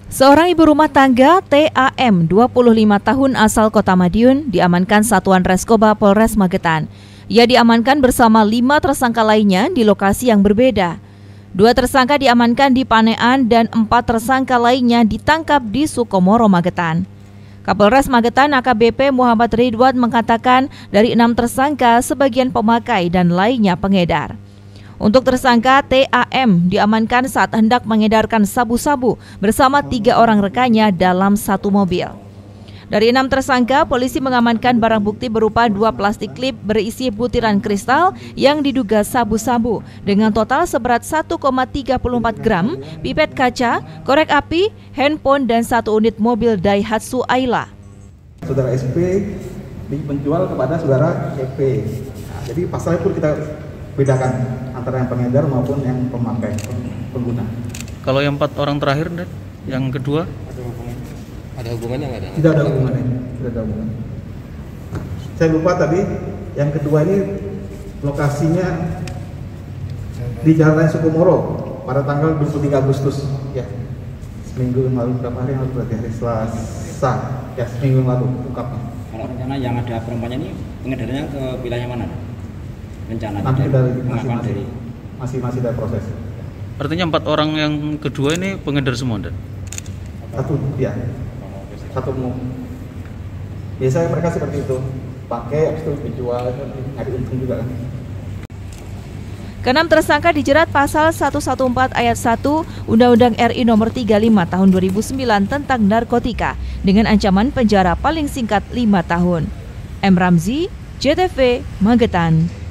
Seorang ibu rumah tangga TAM 25 tahun asal Kota Madiun diamankan Satuan Reskoba Polres Magetan. Ia diamankan bersama 5 tersangka lainnya di lokasi yang berbeda. 2 tersangka diamankan di Panean dan 4 tersangka lainnya ditangkap di Sukomoro, Magetan. Kapolres Magetan AKBP Muhammad Ridwan mengatakan dari 6 tersangka sebagian pemakai dan lainnya pengedar. Untuk tersangka TAM diamankan saat hendak mengedarkan sabu-sabu bersama 3 orang rekannya dalam satu mobil. Dari 6 tersangka, polisi mengamankan barang bukti berupa 2 plastik klip berisi butiran kristal yang diduga sabu-sabu dengan total seberat 1,34 gram, pipet kaca, korek api, handphone, dan 1 unit mobil Daihatsu Ayla. Saudara SP menjual kepada saudara EP. Nah, jadi pasalnya pun kita bedakan antara yang pengedar maupun yang pemakai pengguna. Kalau yang 4 orang terakhir, yang kedua ada hubungannya nggak ada? Tidak ada hubungannya. Tidak ada hubungan. Saya lupa tadi yang kedua ini lokasinya di Jalan Sukomoro pada tanggal 23 Agustus ya. Seminggu yang lalu, berapa hari yang lalu berarti hari Selasa ya, seminggu yang lalu ungkapnya. Kalau rencana yang ada perempuannya ini pengedarnya ke wilayah mana? Rencana nanti dari masih dari proses. Artinya 4 orang yang kedua ini pengedar semua, Dan? Satu mau. Biasanya mereka seperti itu, pakai habis itu dijual, nyari untung juga kan. Keenam tersangka dijerat pasal 114 ayat 1 Undang-Undang RI Nomor 35 Tahun 2009 tentang narkotika dengan ancaman penjara paling singkat 5 tahun. M. Ramzi, JTV, Magetan.